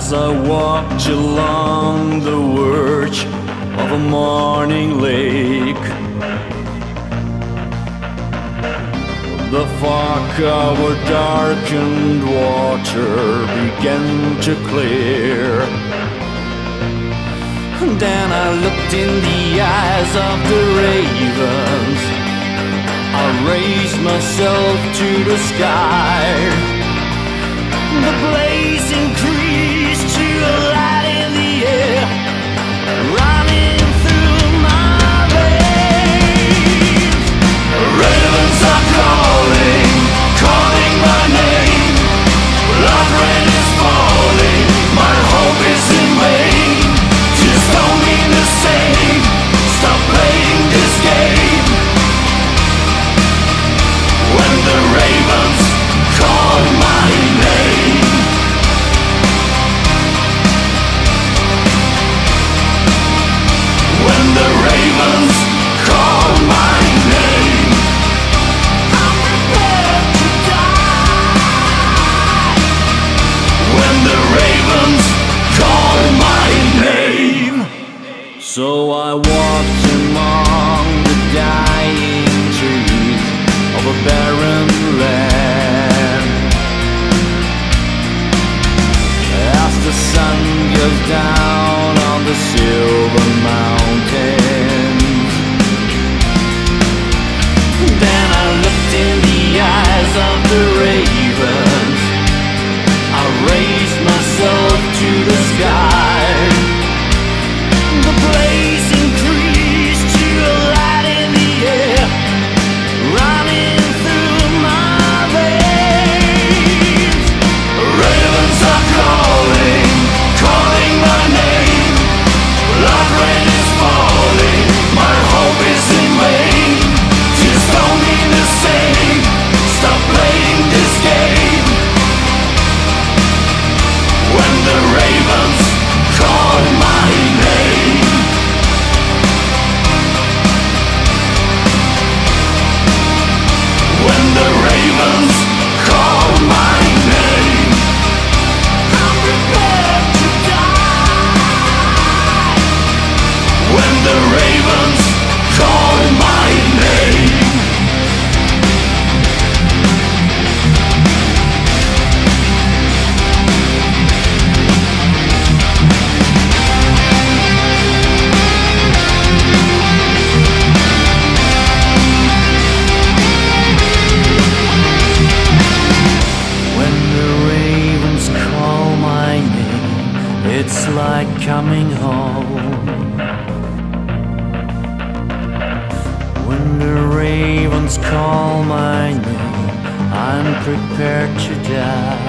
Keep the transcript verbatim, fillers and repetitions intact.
as I walked along the verge of a morning lake. The fog-covered darkened water began to clear. Then I looked in the eyes of the ravens. I raised myself to the sky. The blaze increased to a light in the air, running through my veins. Ravens are calling, calling my name. Blood rain is falling, my hope is in vain. Just don't mean the same, stop playing this game. When the ravens call my name, when the ravens call my name, I'm prepared to die. When the ravens call my name. So I walked among the dying trees of a barren land. As the sun goes down on the silver mountains, then I looked in the eyes of the ravens. I raised myself to the sky. The blaze increased to a light in the air, running through my veins. Ravens are calling, calling my name. Blood rain is falling, my hope is in vain. Just don't mean the same, stop playing this game. When the ravens call my name, when the ravens call my name, I'm prepared to die. When the ravens call my name. It's like coming home. When the ravens call my name, I'm prepared to die.